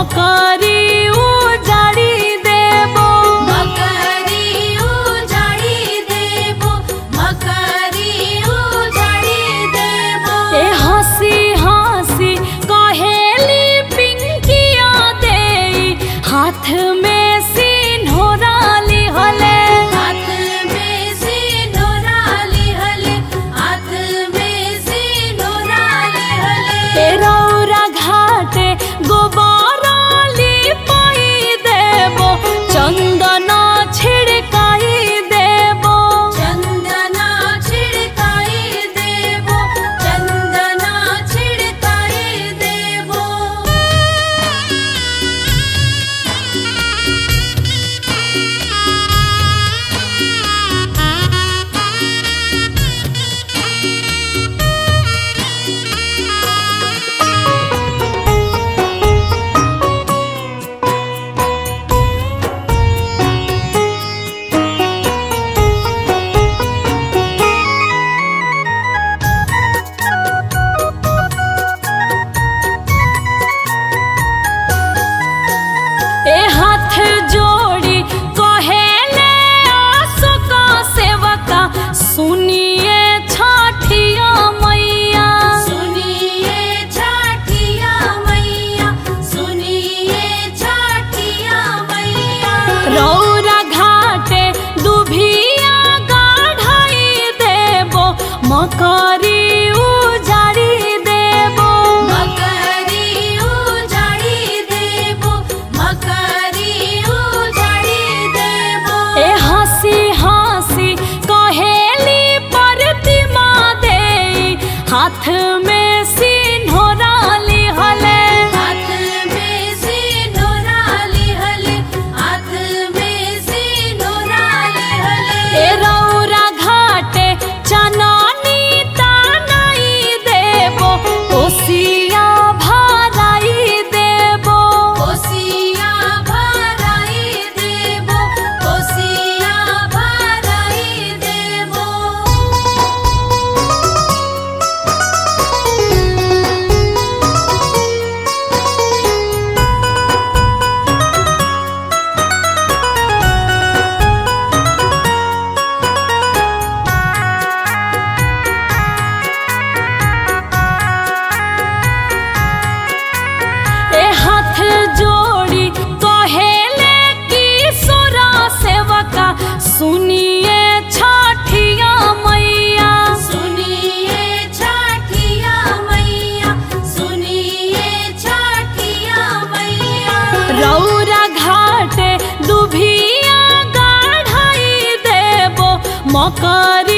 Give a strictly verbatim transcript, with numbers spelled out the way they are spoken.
मकरी उजाड़ी देबो मकरी उजाड़ी देबो मकरी उजाड़ी देबो। ए हंसी हंसी कहेली पिंकिया देई हाथ में सिन्होरा लिहले हाथ में सिन्होरा लिहले हाथ में सिन्होरा लिहले। ए रौरा घाटे गोबारा लिपाई देबो चंदना छिड़काई देबो चंदना छिड़काई देबो चंदना छिड़काई देबो। ए हाथ जोड़ी कहेले आसो का सेवका सुनिए छठिया मैया सुनिए छठिया मैया सुनिए छठिया मैया। रौरा घाटे दुभिया गाढ़ाई देबो मकरी उजाड़ी देबो मकरी उजाड़ी देबो मकरी उजाड़ी देबो। ए हंसी हंसी कहेली प्रतिमा देई हाथ में सिन्होरा लिहले हाथ में सिन्होरा लिहले हाथ में सिन्होरा लिहले। ए रौरा घाटे चननी तानाई देबो ओसिया भराई देबो कोसिया भराई देबो कोसिया भराई देबो। ए हाथ जोड़ी कहेले की सोरा सेवका सुनिए छठिया मैया सुनिए छठिया मैया सुनिए छठिया मैया। रौरा घाटे दुभिया गाढ़ाई देबो मकरी